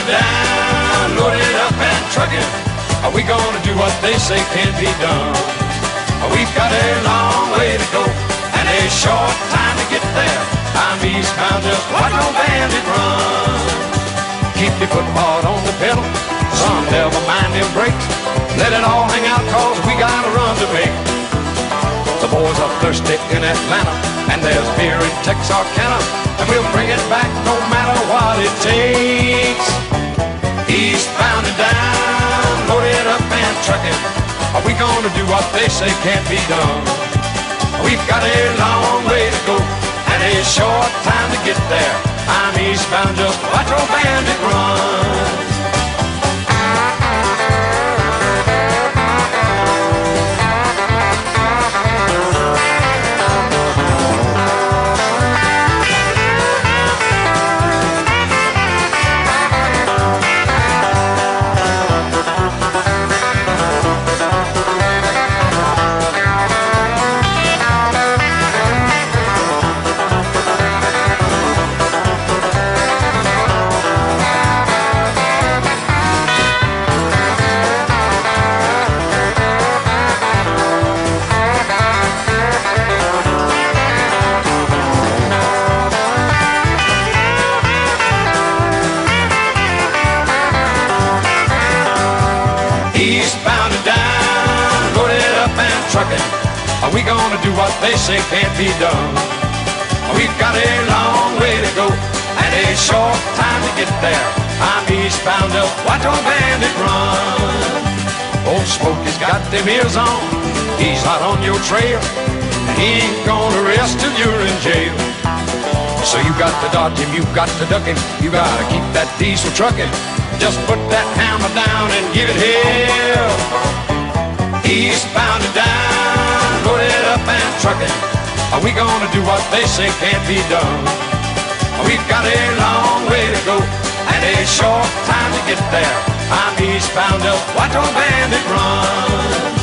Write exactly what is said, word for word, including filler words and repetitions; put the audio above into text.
down, loaded up and trucking. Are we gonna do what they say can't be done? We've got a long way to go and a short time to get there. I'm eastbound, just watch old Bandit run. Keep your foot hard on the pedal, son, never mind them brakes. Let it all hang out, cause we got a run to make. The boys are thirsty in Atlanta, and there's beer in Texarkana, and we'll bring it back no matter what it takes. Eastbound and down, loaded up and trucking. Are we gonna do what they say can't be done? We've got a long way to go and a short time to get there. I'm eastbound, just watch old Bandit run. Eastbound and down, loaded up and trucking. Are we gonna do what they say can't be done? We've got a long way to go and a short time to get there. I'm eastbound, up, watch old Bandit run. Old Smokey's got them ears on, he's hot on your trail, and he ain't gonna rest till you're in jail. So you got to dodge him, you got to duck him, you gotta keep that diesel trucking. Just put that hammer down and give it hell. Eastbound and down, loaded up and trucking. Are we gonna do what they say can't be done? We've got a long way to go and a short time to get there. I'm eastbound, up, watch old Bandit run.